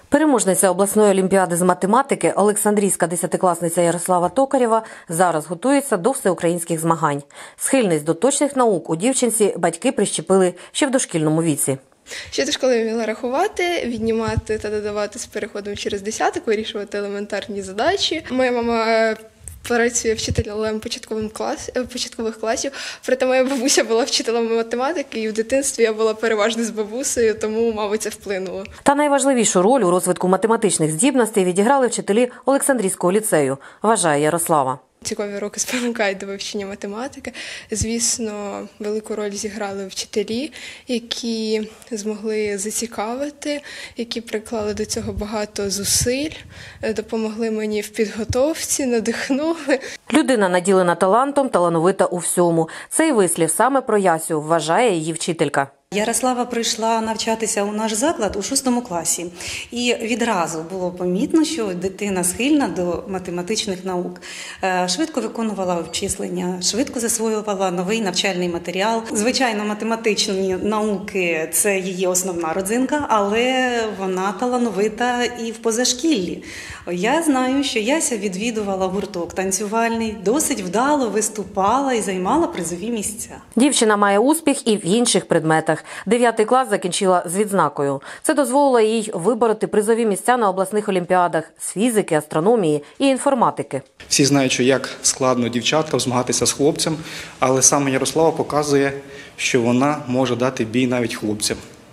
Переможниця обласної олімпіади з математики, олександрійська десятикласниця Ярослава Токарєва зараз готується до всеукраїнських змагань. Схильність до точних наук у дівчинці батьки прищепили ще в дошкільному віці. Ще до школи вміла рахувати, віднімати та додавати з переходом через десяток, вирішувати елементарні задачі. Моя мама працює вчителем початкових класів, проте моя бабуся була вчителем математики, і в дитинстві я була переважно з бабусею, тому, мабуть, це вплинуло. Та найважливішу роль у розвитку математичних здібностей відіграли вчителі Олександрійського ліцею, вважає Ярослава. Цікаві роки спонукають до вивчення математики. Звісно, велику роль зіграли вчителі, які змогли зацікавити, які приклали до цього багато зусиль, допомогли мені в підготовці, надихнули. Людина, наділена талантом, талановита у всьому. Цей вислів саме про Ясю, вважає її вчителька. Ярослава прийшла навчатися у наш заклад у 6 класі. І відразу було помітно, що дитина схильна до математичних наук. Швидко виконувала обчислення, швидко засвоювала новий навчальний матеріал. Звичайно, математичні науки – це її основна родзинка, але вона талановита і в позашкіллі. Я знаю, що Яся відвідувала гурток танцювальний, досить вдало виступала і займала призові місця. Дівчина має успіх і в інших предметах. 9 клас закінчила з відзнакою. Це дозволило їй вибороти призові місця на обласних олімпіадах з фізики, астрономії і інформатики. Всі знають, що як складно дівчаткам змагатися з хлопцем, але саме Ярослава показує, що вона може дати бій навіть хлопцям.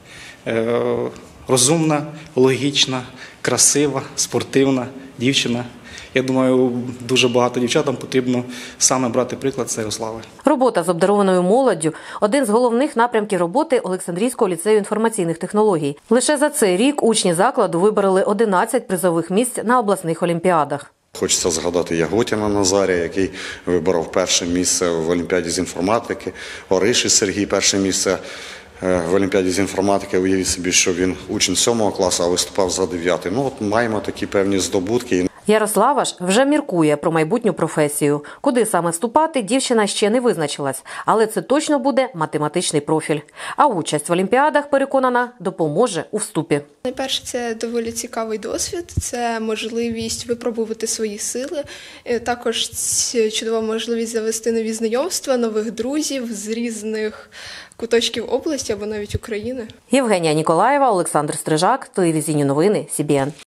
Розумна, логічна, красива, спортивна дівчина. Я думаю, дуже багато дівчатам потрібно саме брати приклад з Ярослави. Робота з обдарованою молоддю – один з головних напрямків роботи Олександрійського ліцею інформаційних технологій. Лише за цей рік учні закладу вибороли 11 призових місць на обласних олімпіадах. Хочеться згадати Яготіна Назарія, який виборов перше місце в олімпіаді з інформатики, Ориші Сергій перше місце в олімпіаді з інформатики. Уявіть собі, що він учень 7 класу, а виступав за 9. Маємо такі певні здобутки. Ярослава ж вже міркує про майбутню професію. Куди саме вступати, дівчина ще не визначилась. Але це точно буде математичний профіль. А участь в олімпіадах, переконана, допоможе у вступі. Найперше, це доволі цікавий досвід, це можливість випробувати свої сили. Також чудова можливість завести нові знайомства, нових друзів з різних куточків області або навіть України. Євгенія Ніколаєва, Олександр Стрижак, телевізійні новини СІБІН.